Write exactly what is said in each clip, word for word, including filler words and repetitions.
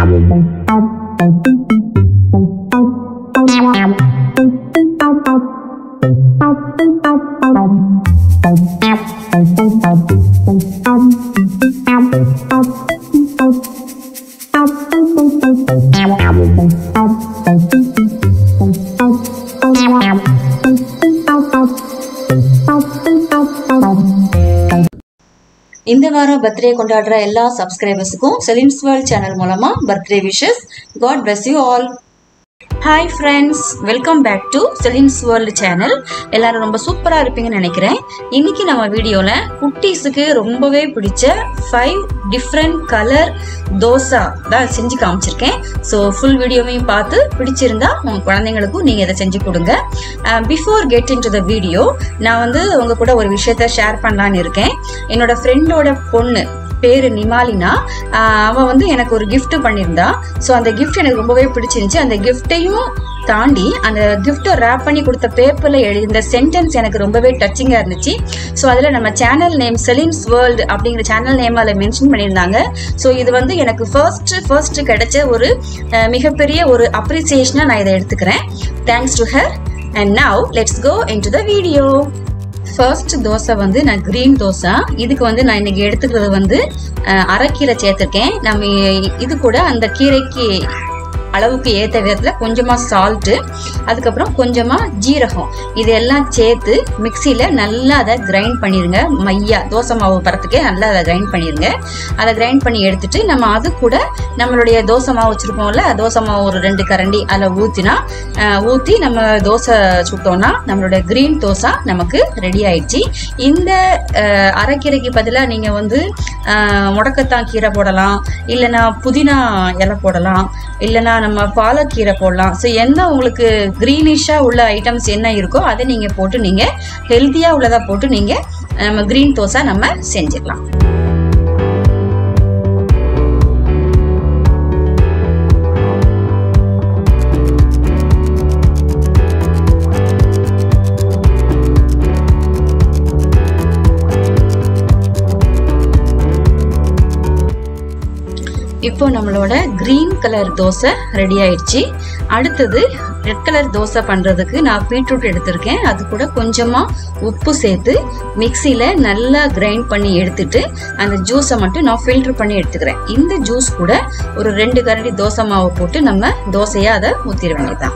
இந்த வாரம் பர்த்டே கொண்டாடுற எல்லா சப்ஸ்கிரைபர்ஸுக்கும் செலின்ஸ் வேர்ல்ட் சேனல் மூலமா birthday wishes. God bless you all. Hi friends, welcome back to Celin's World channel. எல்லாரும் ரொம்ப சூப்பராக இருப்பீங்கன்னு நினைக்கிறேன். இன்னைக்கு நம்ம வீடியோவில் குட்டீஸுக்கு ரொம்பவே பிடிச்ச ஃபைவ் டிஃப்ரெண்ட் கலர் தோசை தான் செஞ்சு காமிச்சிருக்கேன். ஸோ ஃபுல் வீடியோவையும் பார்த்து பிடிச்சிருந்தா உங்கள் குழந்தைங்களுக்கும் நீங்கள் இதை செஞ்சு கொடுங்க. Before get in to the video, நான் வந்து உங்கள் கூட ஒரு விஷயத்த ஷேர் பண்ணலான்னு இருக்கேன். என்னோட ஃப்ரெண்டோட பொண்ணு பேரு நிமாலினா, அவ வந்து எனக்கு ஒரு கிஃப்ட் பண்ணியிருந்தா. ஸோ அந்த கிஃப்ட் எனக்கு ரொம்பவே பிடிச்சிருந்துச்சு. அந்த கிஃப்டையும் தாண்டி அந்த கிஃப்டை ரேப் பண்ணி கொடுத்த பேப்பர்ல எழுதின சென்டென்ஸ் எனக்கு ரொம்பவே டச்சிங்கா இருந்துச்சு. ஸோ அதில் நம்ம சேனல் நேம் செலின்ஸ் வேர்ல்டு அப்படிங்கிற சேனல் நேம் அதில் மென்ஷன் பண்ணியிருந்தாங்க. ஸோ இது வந்து எனக்கு ஃபர்ஸ்ட் ஃபர்ஸ்ட் கிடைச்ச ஒரு மிகப்பெரிய ஒரு அப்ரிசியேஷனா நான் இதை எடுத்துக்கிறேன். Thanks to her. And now let's go into the video. First dosa வந்து நான் கிரீன் தோசை. இதுக்கு வந்து நான் இன்னைக்கு எடுத்துக்கிறது வந்து அரைக்கீரை சேர்த்துருக்கேன். நம்ம இது கூட அந்த கீரைக்கு அளவுக்கு ஏற்ற விதத்தில் கொஞ்சமாக சால்ட்டு, அதுக்கப்புறம் கொஞ்சமாக ஜீரகம், இதெல்லாம் சேர்த்து மிக்சியில் நல்லா அதை கிரைண்ட் பண்ணிடுங்க. மையா தோசை மாவு பரத்துக்கே நல்லா அதை கிரைண்ட் பண்ணிடுங்க. அதை கிரைண்ட் பண்ணி எடுத்துட்டு நம்ம அது கூட நம்மளுடைய தோசை மாவு வச்சுருப்போம்ல, தோசை மாவு ஒரு ரெண்டு கரண்டி அதில் ஊற்றினா ஊற்றி நம்ம தோசை சுட்டோம்னா நம்மளுடைய க்ரீன் தோசை நமக்கு ரெடி ஆயிடுச்சு. இந்த அரைக்கீரைக்கு பதிலாக நீங்கள் வந்து முடக்கத்தான் கீரை போடலாம், இல்லைன்னா புதினா இலை போடலாம், இல்லைன்னா நம்ம பாலக்கீரை போடலாம். ஸோ என்ன உங்களுக்கு க்ரீனிஷாக உள்ள ஐட்டம்ஸ் என்ன இருக்கோ அதை நீங்கள் போட்டு நீங்கள் ஹெல்த்தியாக உள்ளதாக போட்டு நீங்கள் நம்ம க்ரீன் தோசை நம்ம செஞ்சிடலாம். இப்போ நம்மளோட கிரீன் கலர் தோசை ரெடி ஆயிடுச்சு. அடுத்தது ரெட் கலர் தோசை பண்றதுக்கு நான் பீட்ரூட் எடுத்திருக்கேன். அது கூட கொஞ்சமா உப்பு சேர்த்து மிக்சியில நல்லா கிரைண்ட் பண்ணி எடுத்துட்டு அந்த ஜூஸை மட்டும் நான் ஃபில்டர் பண்ணி எடுத்துக்கிறேன். இந்த ஜூஸ் கூட ஒரு ரெண்டு கரண்டி தோசை மாவு போட்டு நம்ம தோசையா அதை ஊத்திட வேண்டியதுதான்.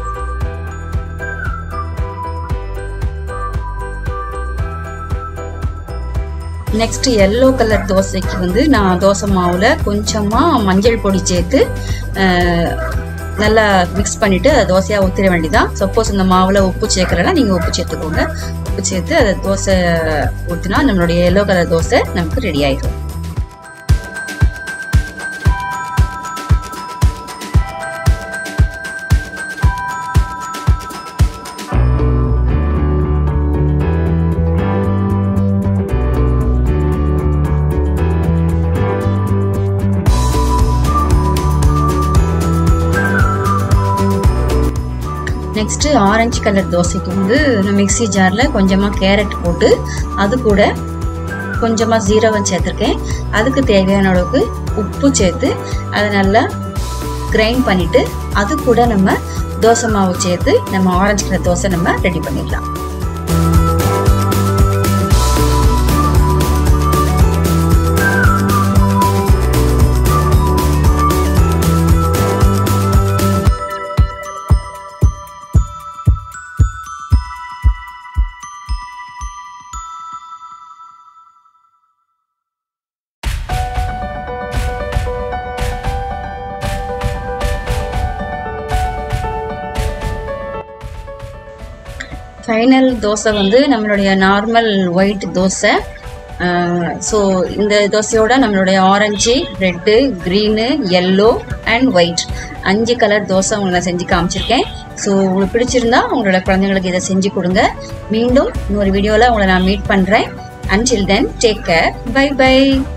நெக்ஸ்ட் எல்லோ கலர் தோசைக்கு வந்து நான் தோசை மாவுல கொஞ்சமா மஞ்சள் பொடி சேர்த்து நல்லா மிக்ஸ் பண்ணிட்டு அதை தோசையா ஊத்திட வேண்டியதான். சப்போஸ் இந்த மாவுல உப்பு சேர்க்கறனா நீங்க உப்பு சேர்த்துக்கோங்க. உப்பு சேர்த்து அதை தோசை ஊத்தினா நம்மளுடைய எல்லோ கலர் தோசை நமக்கு ரெடி ஆயிடும். நெக்ஸ்ட் ஆரஞ்சு கலர் தோசைக்கு வந்து மிக்சி ஜார்ல கொஞ்சமா கேரட் போட்டு அது கூட கொஞ்சமா ஜீரகம் சேர்த்திருக்கேன். அதுக்கு தேவையான அளவுக்கு உப்பு சேர்த்து அதை நல்லா கிரைண்ட் பண்ணிட்டு அது கூட நம்ம தோசை மாவு சேர்த்து நம்ம ஆரஞ்சு கலர் தோசை நம்ம ரெடி பண்ணிடலாம். ஃபைனல் தோசை வந்து நம்மளுடைய நார்மல் ஒயிட் தோசை. ஸோ இந்த தோசையோட நம்மளுடைய orange, red, green, yellow and white அஞ்சு கலர் தோசை உங்களுக்கு நான் செஞ்சு காமிச்சிருக்கேன். ஸோ உங்களுக்கு பிடிச்சிருந்தா உங்களோட குழந்தைங்களுக்கு இதை செஞ்சு கொடுங்க. மீண்டும் இன்னொரு வீடியோவில் உங்களை நான் மீட் பண்ணுறேன். Until then, take care. Bye bye.